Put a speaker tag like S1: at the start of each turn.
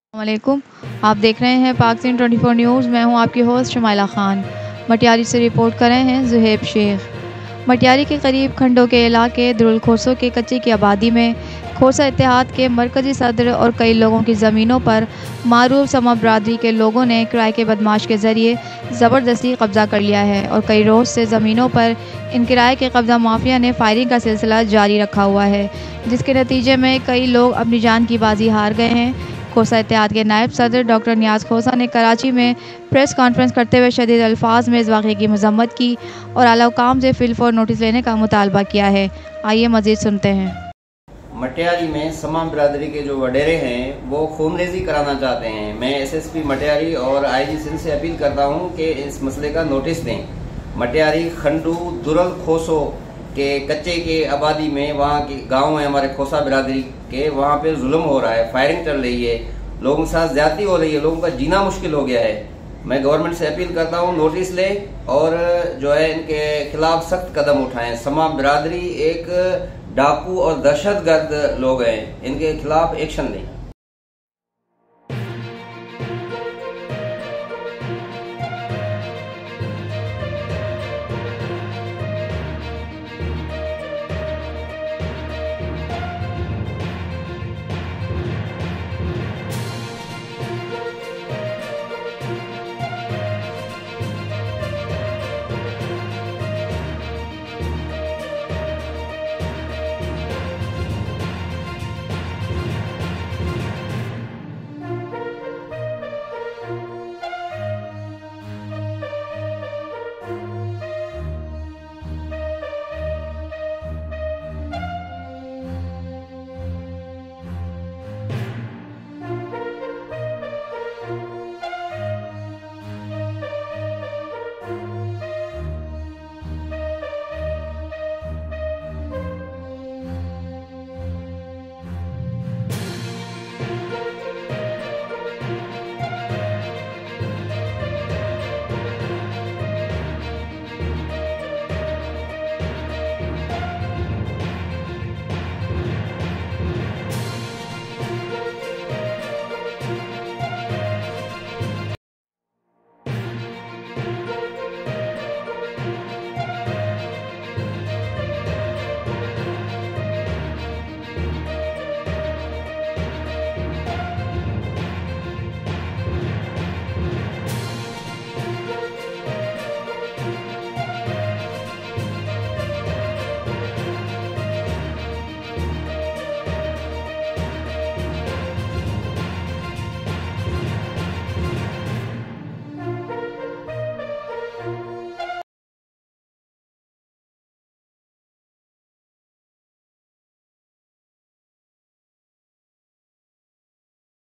S1: वालेकुम। आप देख रहे हैं पाक सिंध 24 न्यूज़। मैं हूं आपकी होस्ट शमाइला खान। मटियारी से रिपोर्ट कर रहे हैं ज़ुहैब शेख। मटियारी के करीब खंडों के इलाके दुरुल खोसों के कच्चे की आबादी में खोसा इत्तेहाद के मरकज़ी सदर और कई लोगों की ज़मीनों पर मारूफ समा बरादरी के लोगों ने किराए के बदमाश के ज़रिए ज़बरदस्ती कब्ज़ा कर लिया है और कई रोज़ से ज़मीनों पर इन किराए के कब्ज़ा माफिया ने फायरिंग का सिलसिला जारी रखा हुआ है, जिसके नतीजे में कई लोग अपनी जान की बाजी हार गए हैं। खोसा इत्तेहाद के नायब सदर डॉक्टर नियाज़ खोसा ने कराची में प्रेस कॉन्फ्रेंस करते हुए शदीद अल्फाज में इस वाक़े की मज़म्मत की और आला हुकाम से फिलफौर नोटिस लेने का मुतालबा किया है। आइए मज़ीद सुनते हैं।
S2: मटियारी में समा बिरादरी के जो वडेरे हैं वो खूनरेजी कराना चाहते हैं। मैं SSP मटियारी और IG सिंध से अपील करता हूं कि इस मसले का नोटिस दें। मटियारी खंडू दुरुल खोसो के कच्चे के आबादी में, वहाँ के गांव है हमारे खोसा बिरादरी के, वहाँ पे जुल्म हो रहा है, फायरिंग चल रही है, लोगों के साथ ज्यादती हो रही है, लोगों का जीना मुश्किल हो गया है। मैं गवर्नमेंट से अपील करता हूँ नोटिस ले और जो है इनके खिलाफ सख्त कदम उठाएं। समा बिरादरी एक डाकू और दहशतगर्द लोग हैं, इनके खिलाफ एक्शन लें।